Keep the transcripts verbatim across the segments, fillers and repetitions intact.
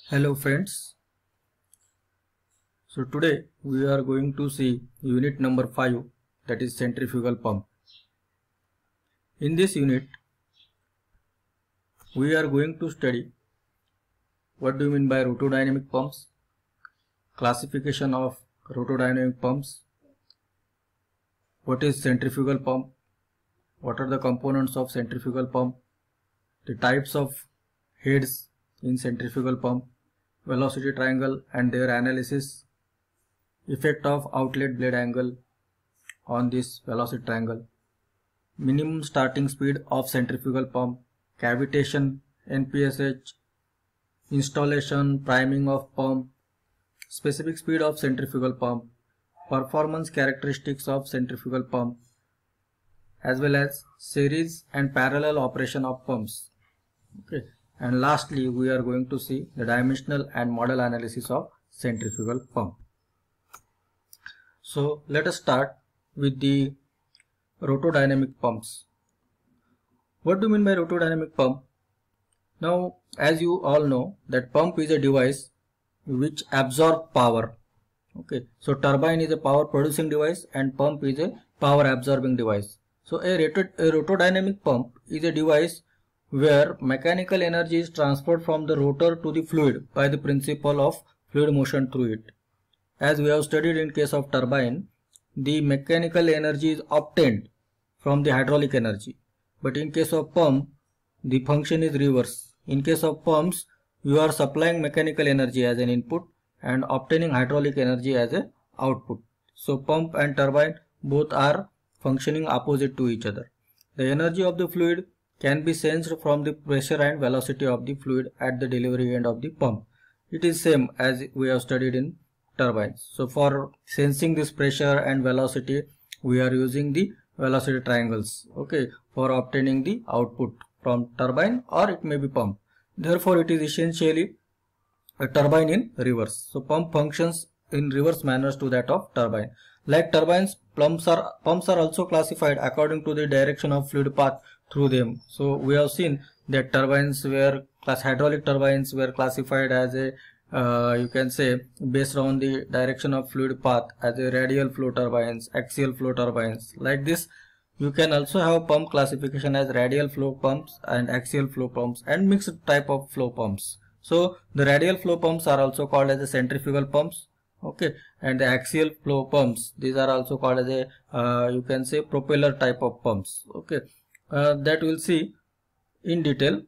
Hello friends. So today we are going to see unit number five, that is centrifugal pump. In this unit we are going to study what do you mean by rotodynamic pumps, classification of rotodynamic pumps, what is centrifugal pump, what are the components of centrifugal pump, the types of heads in centrifugal pump, velocity triangle and their analysis, effect of outlet blade angle on this velocity triangle, minimum starting speed of centrifugal pump, cavitation, N P S H, installation, priming of pump, specific speed of centrifugal pump, performance characteristics of centrifugal pump, as well as series and parallel operation of pumps. Okay. And lastly, we are going to see the dimensional and model analysis of centrifugal pump. So let us start with the rotodynamic pumps. What do you mean by rotodynamic pump? Now, as you all know, that pump is a device which absorbs power. Okay, so turbine is a power producing device and pump is a power absorbing device. So a, rotod a rotodynamic pump is a device where mechanical energy is transferred from the rotor to the fluid by the principle of fluid motion through it. As we have studied in case of turbine, the mechanical energy is obtained from the hydraulic energy. But in case of pump, the function is reverse. In case of pumps, you are supplying mechanical energy as an input and obtaining hydraulic energy as an output. So pump and turbine both are functioning opposite to each other. The energy of the fluid can be sensed from the pressure and velocity of the fluid at the delivery end of the pump. It is same as we have studied in turbines. So for sensing this pressure and velocity, we are using the velocity triangles, okay, for obtaining the output from turbine or it may be pump. Therefore, it is essentially a turbine in reverse. So pump functions in reverse manners to that of turbine. Like turbines, pumps are pumps are also classified according to the direction of fluid path through them. So we have seen that turbines were class hydraulic turbines were classified as a uh, you can say based on the direction of fluid path as a radial flow turbines, axial flow turbines. Like this, you can also have pump classification as radial flow pumps and axial flow pumps and mixed type of flow pumps. So the radial flow pumps are also called as the centrifugal pumps, okay, and the axial flow pumps, these are also called as a uh, you can say propeller type of pumps, okay. Uh, that we'll see in detail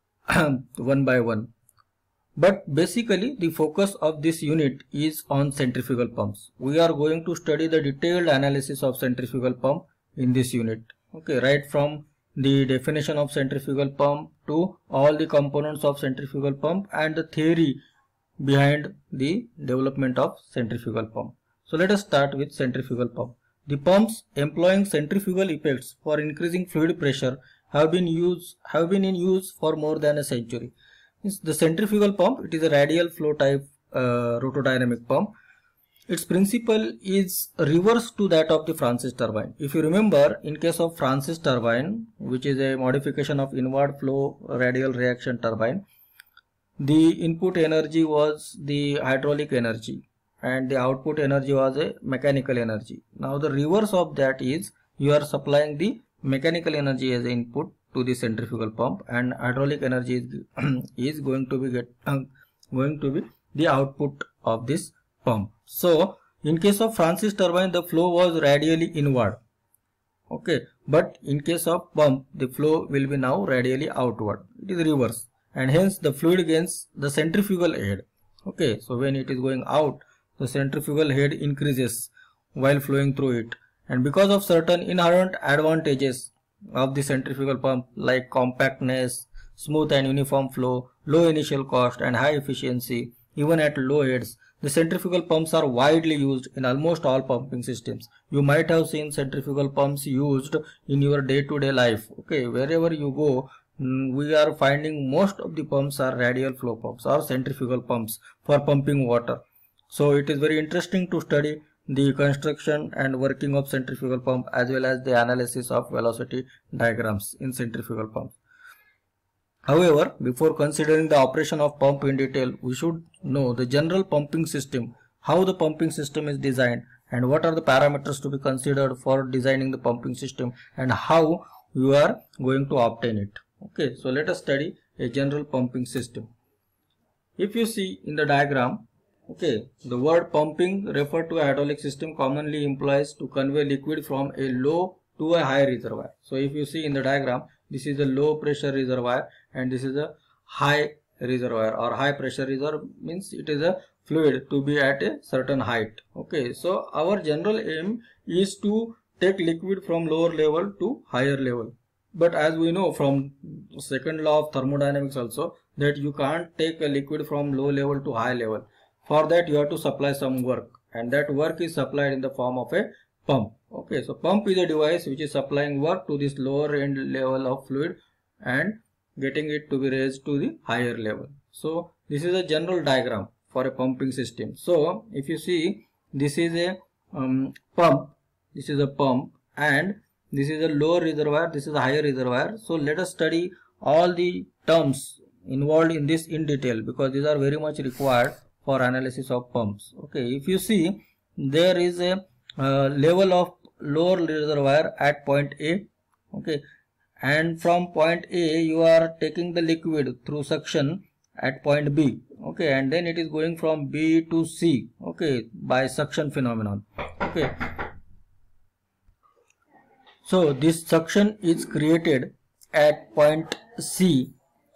one by one. But basically the focus of this unit is on centrifugal pumps. We are going to study the detailed analysis of centrifugal pump in this unit. Okay, right from the definition of centrifugal pump to all the components of centrifugal pump and the theory behind the development of centrifugal pump. So let us start with centrifugal pump. The pumps employing centrifugal effects for increasing fluid pressure have been used have been in use for more than a century. The centrifugal pump, it is a radial flow type uh, rotodynamic pump. Its principle is reverse to that of the Francis turbine. If you remember, in case of Francis turbine, which is a modification of inward flow radial reaction turbine, the input energy was the hydraulic energy and the output energy was a mechanical energy. Now the reverse of that is you are supplying the mechanical energy as input to the centrifugal pump and hydraulic energy is, is going to be get uh, going to be the output of this pump. So in case of Francis turbine, the flow was radially inward, okay, but in case of pump, the flow will be now radially outward. It is reverse and hence the fluid gains the centrifugal head. Okay, so when it is going out, the centrifugal head increases while flowing through it, and because of certain inherent advantages of the centrifugal pump like compactness, smooth and uniform flow, low initial cost and high efficiency even at low heads, the centrifugal pumps are widely used in almost all pumping systems. You might have seen centrifugal pumps used in your day-to-day life. Okay, wherever you go, we are finding most of the pumps are radial flow pumps or centrifugal pumps for pumping water. So it is very interesting to study the construction and working of centrifugal pump as well as the analysis of velocity diagrams in centrifugal pumps. However, before considering the operation of pump in detail, we should know the general pumping system, how the pumping system is designed, and what are the parameters to be considered for designing the pumping system, and how you are going to obtain it. Okay, so let us study a general pumping system. If you see in the diagram, okay, the word pumping referred to a hydraulic system commonly implies to convey liquid from a low to a high reservoir. So if you see in the diagram, this is a low pressure reservoir and this is a high reservoir, or high pressure reservoir means it is a fluid to be at a certain height. Okay, so our general aim is to take liquid from lower level to higher level. But as we know from second law of thermodynamics also, that you can't take a liquid from low level to high level. For that you have to supply some work, and that work is supplied in the form of a pump. Okay, so pump is a device which is supplying work to this lower end level of fluid and getting it to be raised to the higher level. So this is a general diagram for a pumping system. So if you see, this is a um, pump, this is a pump, and this is a lower reservoir, this is a higher reservoir. So let us study all the terms involved in this in detail, because these are very much required for analysis of pumps. Okay, if you see, there is a uh, level of lower reservoir at point A. Okay, and from point A you are taking the liquid through suction at point B. Okay, and then it is going from B to C. Okay, by suction phenomenon. Okay, so this suction is created at point C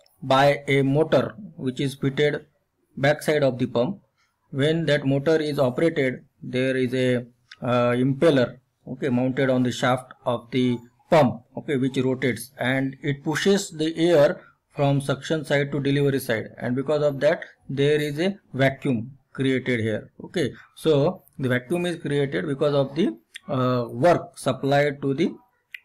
by a motor which is fitted backside of the pump. When that motor is operated, there is a uh, impeller, okay, mounted on the shaft of the pump, okay, which rotates, and it pushes the air from suction side to delivery side, and because of that there is a vacuum created here. Okay, so the vacuum is created because of the uh, work supplied to the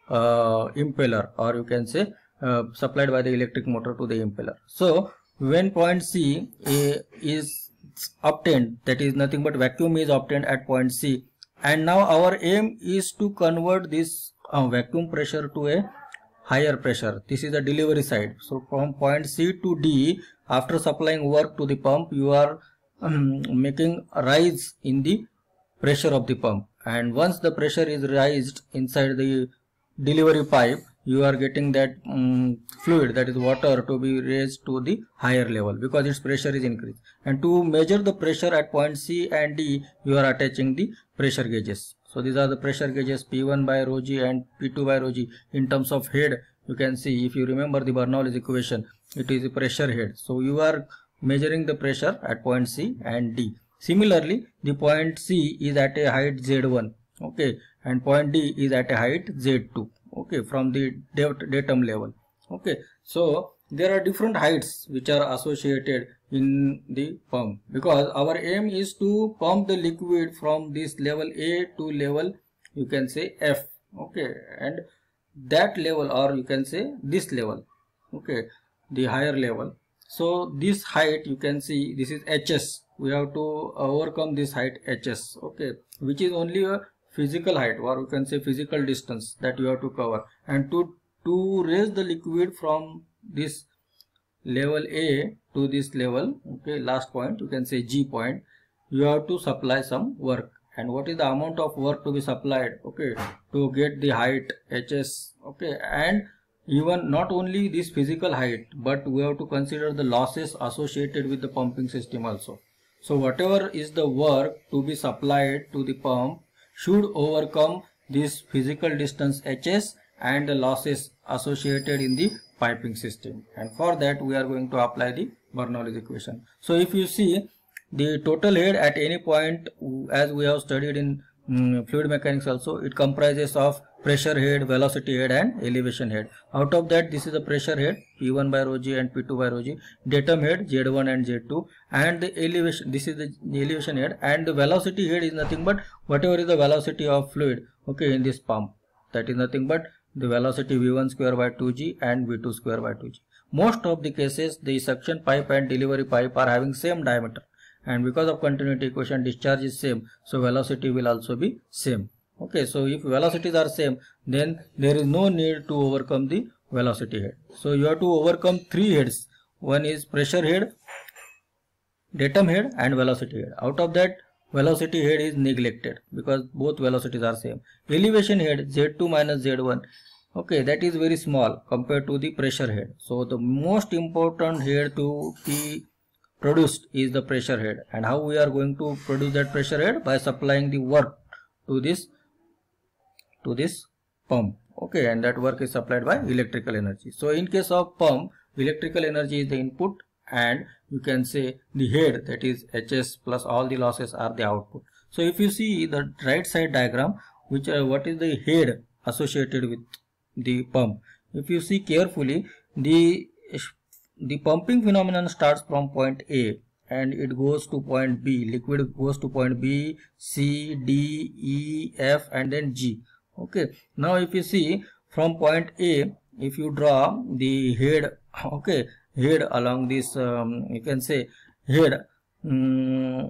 uh, impeller, or you can say uh, supplied by the electric motor to the impeller. So when point C a, is obtained, that is nothing but vacuum is obtained at point C, and now our aim is to convert this uh, vacuum pressure to a higher pressure. This is the delivery side. So from point C to D, after supplying work to the pump, you are um, making a rise in the pressure of the pump, and once the pressure is raised inside the delivery pipe, you are getting that um, fluid, that is water, to be raised to the higher level because its pressure is increased. And to measure the pressure at point C and D, you are attaching the pressure gauges. So these are the pressure gauges, P one by rho g and P two by rho g. In terms of head, you can see, if you remember the Bernoulli's equation, it is a pressure head. So you are measuring the pressure at point C and D. Similarly, the point C is at a height Z one, okay, and point D is at a height Z two. Okay, from the datum level. Okay, so there are different heights which are associated in the pump, because our aim is to pump the liquid from this level A to level, you can say F. Okay, and that level, or you can say this level, okay, the higher level. So this height, you can see, this is H S. We have to overcome this height H S, okay, which is only a physical height, or you can say physical distance that you have to cover. And to to raise the liquid from this level A to this level, okay, last point, you can say G point, you have to supply some work. And what is the amount of work to be supplied, okay, to get the height H S, okay, and even not only this physical height, but we have to consider the losses associated with the pumping system also. So whatever is the work to be supplied to the pump should overcome this physical distance H S and the losses associated in the piping system, and for that we are going to apply the Bernoulli's equation. So if you see the total head at any point, as we have studied in um, fluid mechanics also, it comprises of pressure head, velocity head and elevation head. Out of that, this is the pressure head P one by rho g and P two by rho g, datum head Z one and Z two, and the elevation, this is the, the elevation head, and the velocity head is nothing but whatever is the velocity of fluid, okay, in this pump, that is nothing but the velocity V one square by two g and V two square by two g. Most of the cases, the suction pipe and delivery pipe are having same diameter, and because of continuity equation, discharge is same, so velocity will also be same. Okay, so if velocities are same, then there is no need to overcome the velocity head. So you have to overcome three heads. One is pressure head, datum head and velocity head. Out of that, velocity head is neglected because both velocities are same. Elevation head Z two minus Z one, okay, that is very small compared to the pressure head. So the most important head to be produced is the pressure head. And how we are going to produce that pressure head? By supplying the work to this to this pump, okay, and that work is supplied by electrical energy. So in case of pump, electrical energy is the input and you can say the head, that is H S plus all the losses, are the output. So if you see the right side diagram, which uh, what is the head associated with the pump, if you see carefully, the the pumping phenomenon starts from point A and it goes to point B. Liquid goes to point B, C, D, E, F and then G. Okay, now if you see from point A, if you draw the head, okay, head along this, um, you can say head um,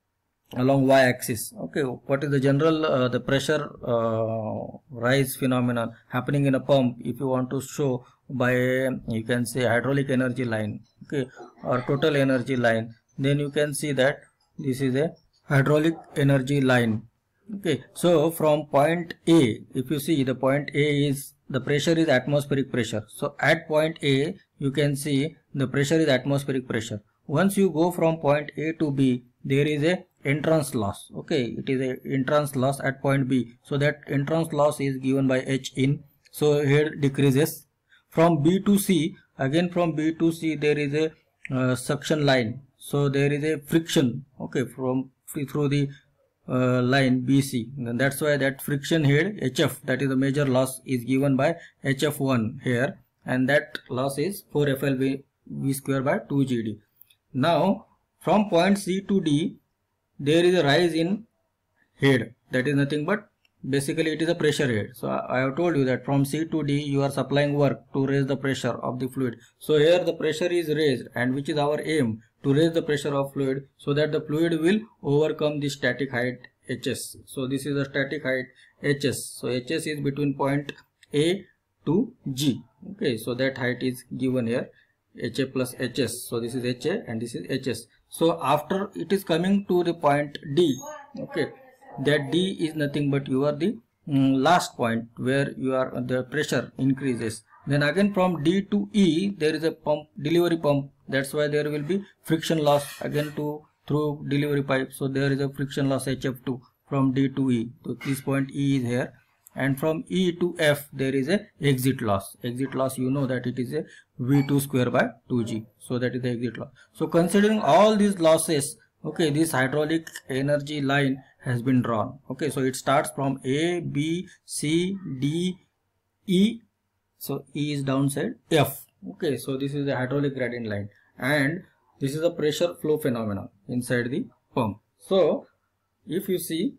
along y-axis. Okay, what is the general uh, the pressure uh, rise phenomenon happening in a pump? If you want to show by, you can say hydraulic energy line, okay, or total energy line, then you can see that this is a hydraulic energy line. Okay, so from point A, if you see the point A is, the pressure is atmospheric pressure. So at point A, you can see the pressure is atmospheric pressure. Once you go from point A to B, there is a entrance loss. Okay, it is a entrance loss at point B. So that entrance loss is given by H in. So here decreases. From B to C, again from B to C there is a uh, suction line. So there is a friction. Okay, from through the Uh, line B C, and that's why that friction head H F, that is the major loss, is given by H F one here, and that loss is four F L V, V square by two G D. Now from point C to D there is a rise in head, that is nothing but basically it is a pressure head. So I have told you that from C to D you are supplying work to raise the pressure of the fluid. So here the pressure is raised, and which is our aim, to raise the pressure of fluid so that the fluid will overcome the static height H S. So this is the static height H S. So H S is between point A to G. Okay, so that height is given here, H A plus H S. So this is H A and this is H S. So after it is coming to the point D, okay, that D is nothing but you are the um, last point where you are the pressure increases. Then again from D to E there is a pump, delivery pump. That's why there will be friction loss again to through delivery pipe. So there is a friction loss H F two from D to E. So this point E is here, and from E to F there is a exit loss. Exit loss, you know that it is a V two square by two G. So that is the exit loss. So considering all these losses, okay, this hydraulic energy line has been drawn. Okay, so it starts from A, B, C, D, E. So E is downside, F. Okay, so this is the hydraulic gradient line, and this is a pressure flow phenomenon inside the pump. So if you see,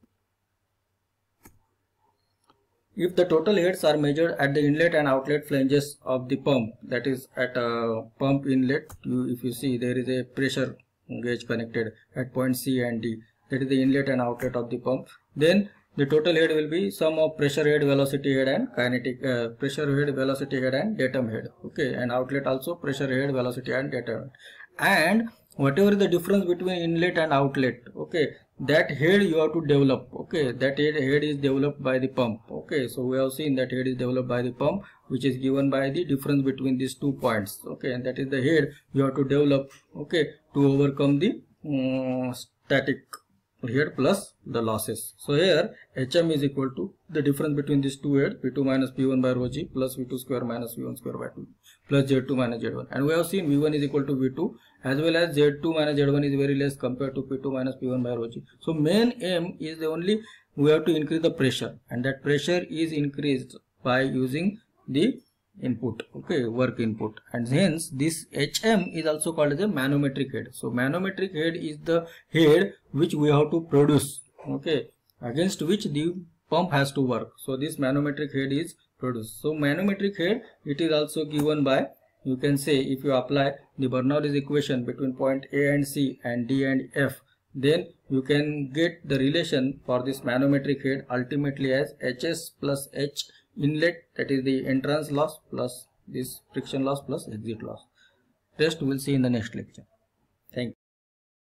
if the total heads are measured at the inlet and outlet flanges of the pump, that is at a pump inlet, you, if you see there is a pressure gauge connected at point C and D, that is the inlet and outlet of the pump, then the total head will be sum of pressure head, velocity head and kinetic uh, pressure head, velocity head and datum head. Okay, and outlet also pressure head, velocity and datum head. And whatever is the difference between inlet and outlet, okay, that head you have to develop. Okay, that head, head is developed by the pump. Okay, so we have seen that head is developed by the pump, which is given by the difference between these two points. Okay, and that is the head you have to develop, okay, to overcome the um, static head plus the losses. So here H M is equal to the difference between these two heads, P two minus P one by rho G plus V two square minus V one square by two plus Z two minus Z one, and we have seen V one is equal to V two, as well as Z two minus Z one is very less compared to P two minus P one by rho G. So main aim is the only we have to increase the pressure, and that pressure is increased by using the input, okay, work input, and hence this H M is also called as a manometric head. So manometric head is the head which we have to produce, okay, against which the pump has to work. So this manometric head is produced. So manometric head, it is also given by, you can say, if you apply the Bernoulli's equation between point A and C and D and F, then you can get the relation for this manometric head ultimately as H S plus H inlet, that is the entrance loss, plus this friction loss plus exit loss. Rest we will see in the next lecture. Thank you.